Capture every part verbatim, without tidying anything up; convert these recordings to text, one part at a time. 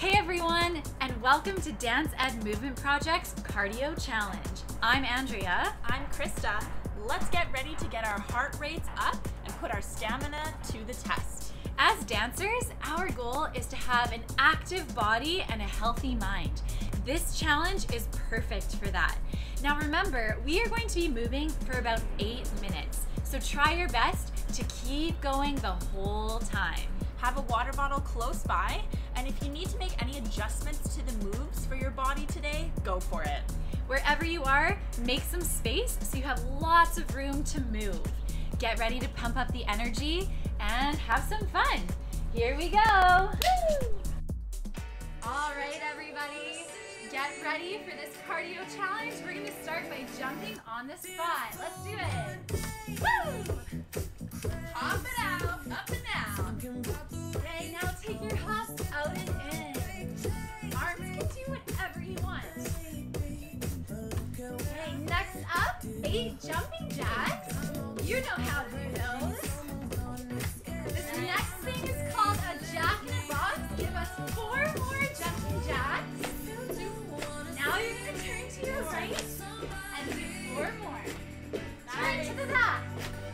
Hey everyone, and welcome to Dance Ed Movement Project's Cardio Challenge. I'm Andrea. I'm Krista. Let's get ready to get our heart rates up and put our stamina to the test. As dancers, our goal is to have an active body and a healthy mind. This challenge is perfect for that. Now remember, we are going to be moving for about eight minutes, so try your best to keep going the whole time. Have a water bottle close by, and if you need to make any adjustments to the moves for your body today, go for it. Wherever you are, make some space so you have lots of room to move. Get ready to pump up the energy and have some fun. Here we go. Woo! All right, everybody, get ready for this cardio challenge. We're gonna start by jumping on the spot. Let's do it. Woo! Hop it out, up and down. Okay, now take your hops out and in. Arms can do whatever you want. Okay, next up, eight jumping jacks. You know how to do those. This next thing is called a jack in a box. Give us four more jumping jacks. Now you're going to turn to your right and do four more. Turn to the back.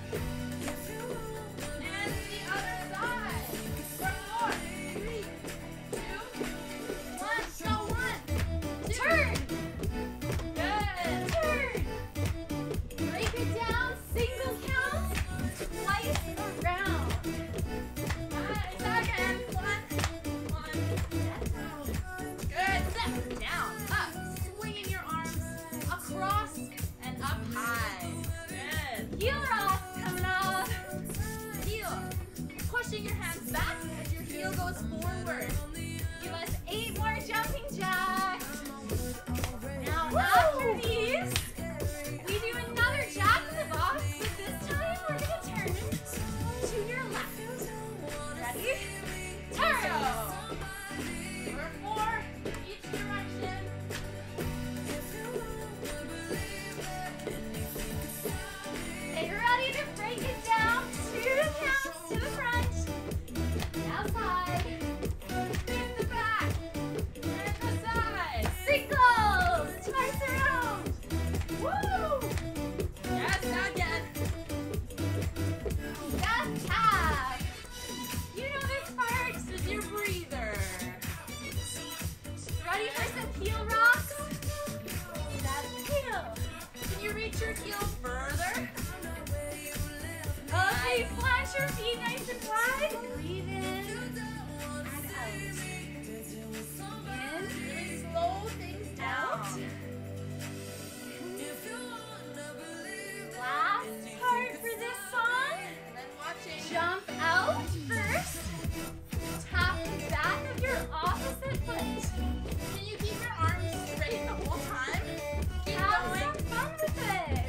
And the other side. One more. Three, two, one. Go one. Turn. Good. Turn. Break it down. Single count. Twice around. Nice. Second. One. One. Good. Step down. Up. Swinging your arms across and up high. Good. Heel rock coming up. Heel. Pushing your hands back as your heel goes forward. Give us eight more jumping jacks. Now after these, we do another jack in the box, but this time we're going to turn to your left. Ready? Turn! For four, each direction. Get ready to break it down. Two counts to the front. Outside. In the back. And the side. Singles. Twice around. Woo! Yes, not yet. Yes, tap. You know this part. This is your breather. Ready for some heel rocks? That's heel. Can you reach your heel further? Okay, flash your feet nice and wide. Breathe in and out. In. Really slow things Out. down. Last part for this song. And then watching. Jump out first. Tap the back of your opposite foot. Can you keep your arms straight the whole time? Keep Have going. some fun with it.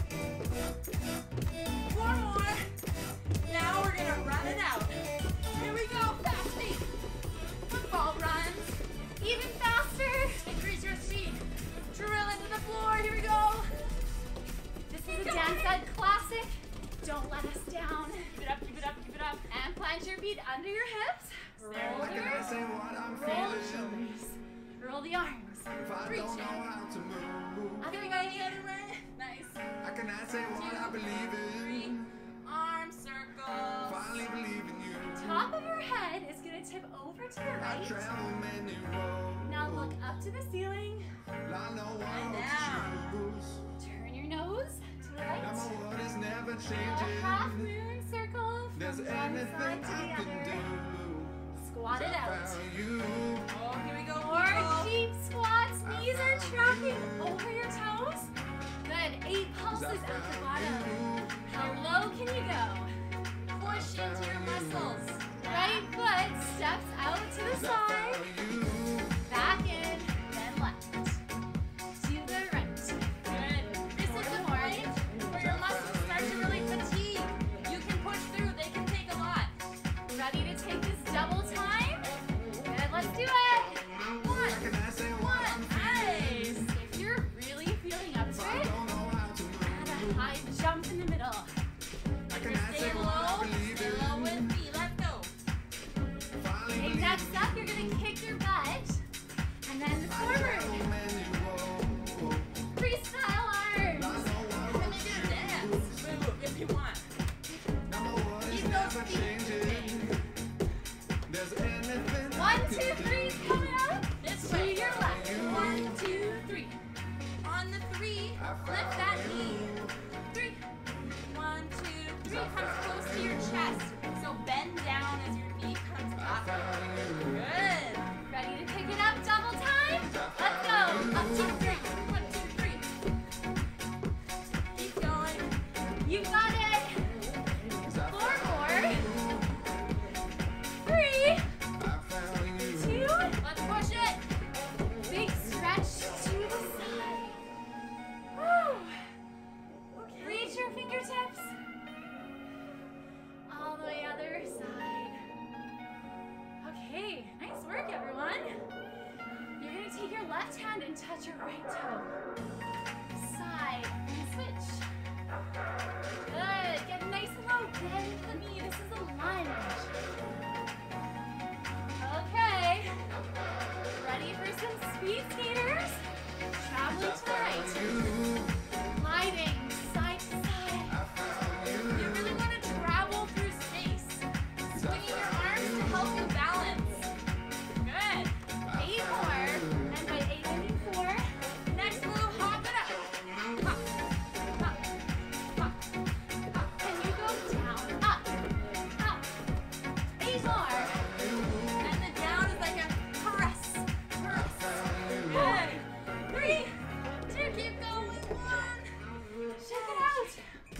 Four more. Now we're gonna run it out. Here we go. Fast feet. Football runs. Even faster. Increase your speed. Drill into the floor. Here we go. This is a Dance Ed classic. Don't let us down. Keep it up. Keep it up. Keep it up. And plant your feet under your hips. Roll There. your, Can I say what I'm roll the feeling? shoulders. Roll the arms. If I Reach don't know in. how to move, Other Here we go. way. The other way. Nice. I cannot say what I believe Three. in. Arm circles. Finally believe in you. Top of your head is going to tip over to the I right. travel many roads. Now look up to the ceiling. I know what And to down. choose. Turn your nose to the Now my right. world is never A half changing. moon circle There's from one anything side to I the can other. do. Squat it I out. found you. Oh, here we go. More people. deep squats. Knees are tracking over your toes. Good. Eight pulses at the bottom. How low can you go? Push into your muscles. Right foot steps out to the side. Back in, then left. To the right. Good. This is the point where your muscles start to really fatigue. You can push through. They can take a lot. Ready to take this double time? Good, let's do it. One, Can I say what one. I'm feeling? Nice. If you're really feeling up to I it, don't know how to add a move. high jump in the middle. I cannot Stay say what I low. believe Stay low with in. me. Let's go. Finally Okay, believe next up, you're gonna kick your butt And then forward. Freestyle arms. I'm gonna do a dance move if you want. Keep those feet. One, two, three, coming up. This To way. your left. One, two, three. On the three, lift that knee. Three. One, two, three. Comes close to your chest. So bend down as your knee comes up. Good. Ready to pick it up double time? Let's go. Up, two, three. One, two, three. Keep going. You got it. Four more. Three. Two. Let's push it. Big stretch to the side. Woo. Reach your fingertips. All the way other side. Okay, nice work, everyone. You're gonna take your left hand and touch your right toe. Side and switch. Good. Get nice and low. Bend the knee. This is a lunge. Okay. Ready for some speed skaters? Traveling to the right. Gliding side to side. You really want to travel through space. Swinging your arms to help you balance. Good. Eight more. And by eight, I mean four. Next move, hop it up. Hop, hop, hop, hop. Can you go down, up, up? Eight more. And the down is like a press. Press. Good. Three, two, keep going. One. Check it out.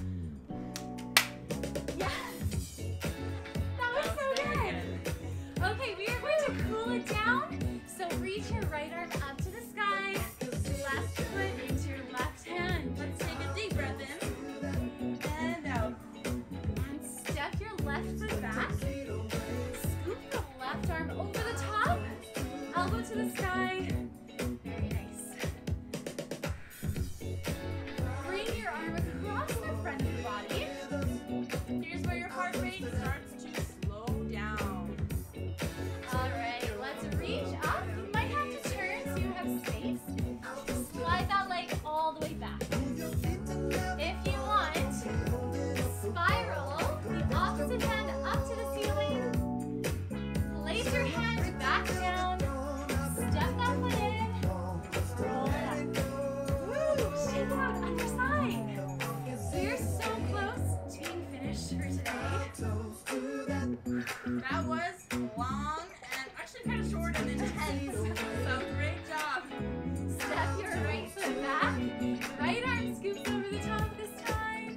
Yes. That was so good. Okay, we are going to cool it down. So reach your right arm up to the sky. Left foot into your left hand. Let's take a deep breath in. And out. And step your left foot back. Scoop the left arm over the top. Elbow to the sky. Very nice. Bring your arm across the front of the body. Here's where your heart rate starts to slow down. All right, let's reach up. You might have to turn so you have space. Slide that leg all the way back. If you want, spiral the opposite hand up to the ceiling. Place your hand back down. Step that foot in. Roll it up. Woo! Shake it out, other side. We're so close to being finished for today. That was long and actually kind of short and intense. So great job. Step your right foot back. Right arm scoops over the top this time.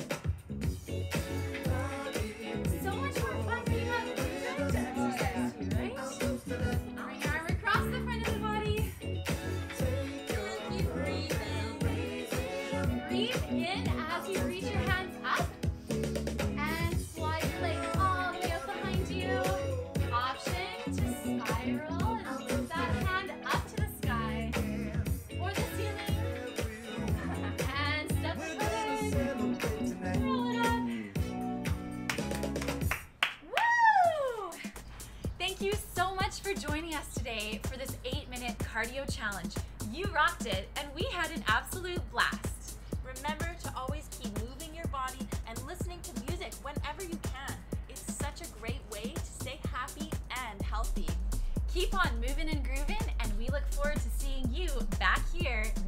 So much more fun when you have movement to exercise too, right? Bring your arm across the front of the body. And keep breathing. Breathe in as you reach your hands up. And slide your leg all the way up behind you. Option to spiral and lift that hand up to the sky or the ceiling. And step the foot in. Roll it up. Woo! Thank you so much for joining us today for this eight minute cardio challenge. You rocked it, and we had an absolute blast. Remember to always keep moving your body and listening to music whenever you can. It's such a great way to stay happy and healthy. Keep on moving and grooving, and we look forward to seeing you back here